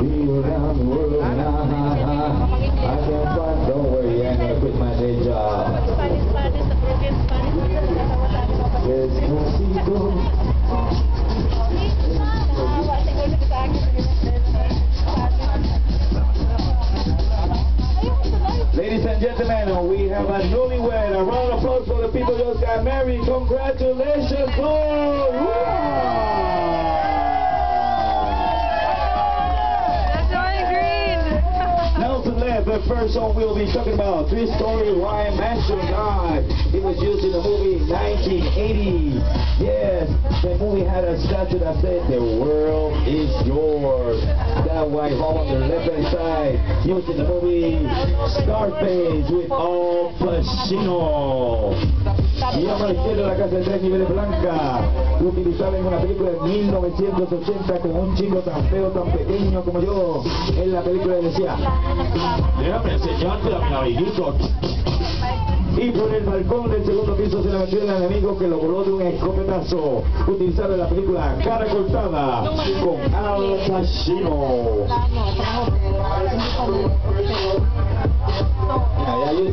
around the world, I can find, don't worry, I ain't gonna quit my day job. Despacito. Ladies and gentlemen, we have a newlywed. A round of applause for the people who just got married. Congratulations, boys! The first song we'll be talking about, three-story Ryan Mansion. God, it was used in the movie 1980. Yes, the movie had a statue that said, "The world is yours." That white hole on the left-hand side, used in the movie Scarface with Al Pacino. Y a la izquierda la casa de 3 niveles blanca, utilizada en una película de 1980 con un chico tan feo, tan pequeño como yo. En la película decía, déjame enseñarte a mi amiguito. Y por el balcón del segundo piso se le metió el enemigo que lo voló de un escopetazo, utilizado en la película Cara Cortada con Al Pacino. Ya